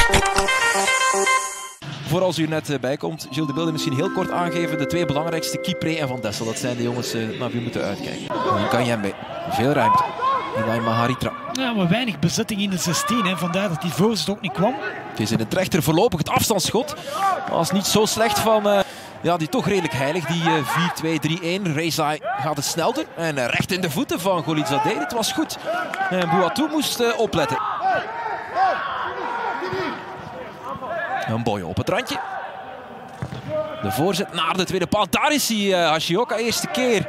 Voor als u er net bij komt, Gilles de Bilde misschien heel kort aangeven. De twee belangrijkste, Kipré en Van Dessel. Dat zijn de jongens naar wie we moeten uitkijken. Kayembe, veel ruimte. Ilay Maharitra. Ja, maar weinig bezetting in de 16. Hè. Vandaar dat die voorzet ook niet kwam. Het is in het rechter voorlopig het afstandsschot. Was niet zo slecht van die toch redelijk heilig. Die 4-2-3-1. Rezai gaat het snel doen. En recht in de voeten van Golizadeh. Het was goed. En Bouatou moest opletten. Een boy op het randje. De voorzet naar de tweede paal. Daar is hij, Hashioka, eerste keer.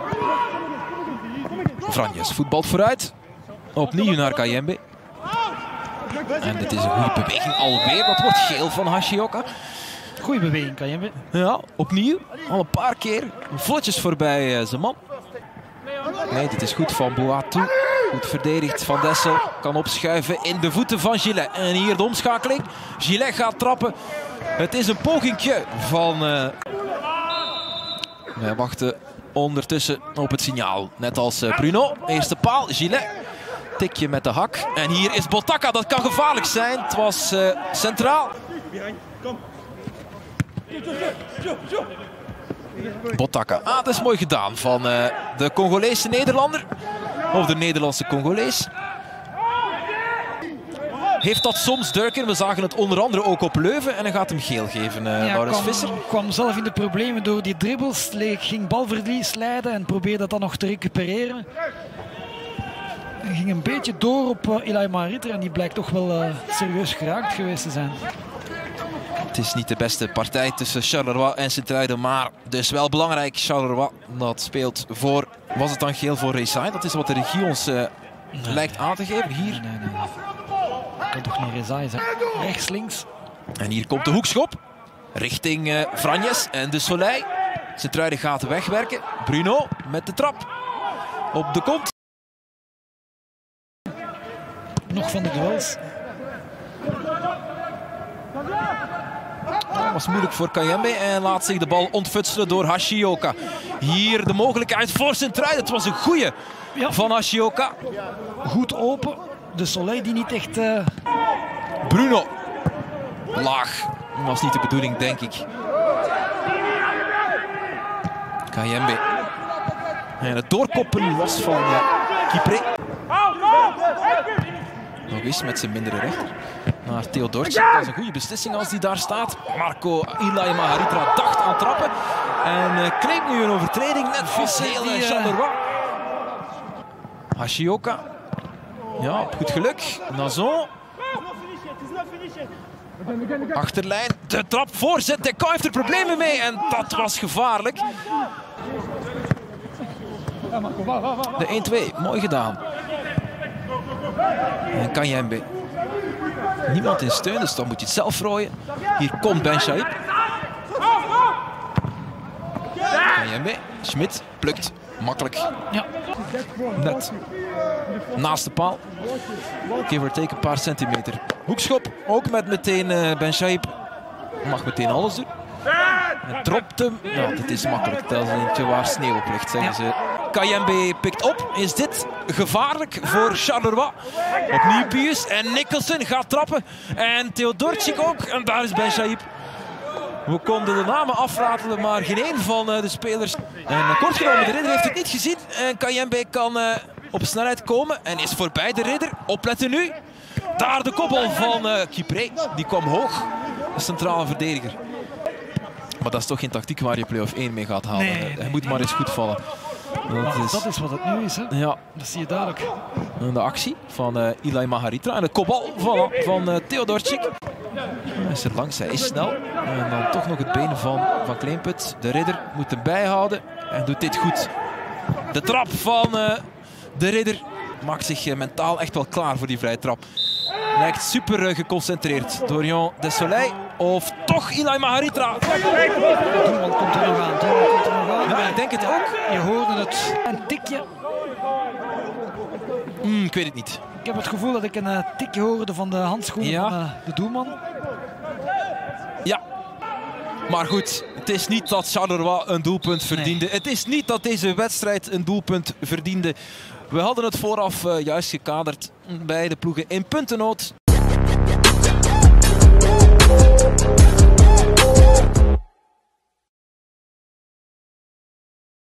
Franjes voetbalt vooruit. Opnieuw naar Kayembe. En dit is een goede beweging alweer. Dat wordt geel van Hashioka. Goeie beweging, Kayembe. Ja, opnieuw. Al een paar keer. Vlotjes voorbij zijn man. Nee, dit is goed van Bouatou. Goed verdedigd. Van Dessel kan opschuiven in de voeten van Gillet. En hier de omschakeling. Gillet gaat trappen. Het is een pogingje van... Wij wachten ondertussen op het signaal. Net als Bruno. Eerste paal. Gillet. Tikje met de hak. En hier is Botaka. Dat kan gevaarlijk zijn. Het was centraal. Botaka. Dat is mooi gedaan van de Congolese Nederlander. Of de Nederlandse Congolees. Heeft dat soms Durkin. We zagen het onder andere ook op Leuven. En hij gaat hem geel geven, Laurens Visser. Kwam zelf in de problemen door die dribbles. Ging balverlies leiden en probeerde dat dan nog te recupereren. Hij ging een beetje door op Ilay Maharitra. En die blijkt toch wel serieus geraakt geweest te zijn. Het is niet de beste partij tussen Charleroi en Sint-Truiden, maar dus wel belangrijk. Charleroi dat speelt voor, was het dan geel voor Rezai? Dat is wat de regie ons lijkt aan te geven. Hier. Nee. Dat kan toch niet Rezai zijn? Rechts, links. En hier komt de hoekschop richting Franjes en de Soleil. Sint-Truiden gaat wegwerken. Bruno met de trap op de kont. Nog van de duels. Dat was moeilijk voor Kayembe en laat zich de bal ontfutselen door Hashioka. Hier de mogelijkheid voor Sint-Truiden. Het was een goeie van Hashioka. Goed open. De Soleil die niet echt... Bruno. Laag. Dat was niet de bedoeling, denk ik. Kayembe. En het doorkoppen was van Kipré. Nog eens met zijn mindere rechter. Naar Theodorczyk. Dat is een goede beslissing als hij daar staat. Marco Ilay Maharitra dacht aan trappen. En kreeg nu een overtreding. Net als heel Charleroi. Hashioka. Ja, op goed geluk. Nazon. Achterlijn. De trap voorzet. De Kau heeft er problemen mee. En dat was gevaarlijk. De 1-2. Mooi gedaan. En Kayembe. Niemand in steun, dus dan moet je het zelf rooien. Hier komt Benchaïb. Kayembe. Schmidt plukt. Makkelijk. Ja. Net. Naast de paal. Give or take een paar centimeter. Hoekschop. Ook met meteen Benchaïb. Mag meteen alles doen. En dropt hem. Nou, dit is makkelijk. Dat is eentje waar sneeuw op ligt, zeggen ze. Kayembe pikt op. Is dit gevaarlijk voor Charleroi? Opnieuw Pius en Nicholson gaat trappen. En Theodorczyk ook. En daar is Benchaïb. We konden de namen afratelen, maar geen één van de spelers. En kort genomen, de ridder heeft het niet gezien. En Kayembe kan op snelheid komen en is voorbij de ridder. Opletten nu. Daar de kopbal van Kipré. Die kwam hoog. De centrale verdediger. Maar dat is toch geen tactiek waar je play-off 1 mee gaat halen. Nee. Hij moet maar eens goed vallen. Dat is wat het nu is, hè? Ja. Dat zie je duidelijk. En de actie van Ilay Maharitra. En de kopbal van Theodorczyk. Hij is er langs, hij is snel. En dan toch nog het been van Kleemput. De ridder moet hem bijhouden. En doet dit goed. De trap van de ridder maakt zich mentaal echt wel klaar voor die vrije trap. Lijkt super geconcentreerd. Dorian de Soleil. Of toch Ilay Maharitra. Doelman komt er nog aan. Ja, ik denk het ook. Je hoorde het. Een tikje. Ik weet het niet. Ik heb het gevoel dat ik een tikje hoorde van de handschoenen van de doelman. Ja. Maar goed, het is niet dat Charleroi een doelpunt verdiende. Nee. Het is niet dat deze wedstrijd een doelpunt verdiende. We hadden het vooraf juist gekaderd bij de ploegen in puntennood.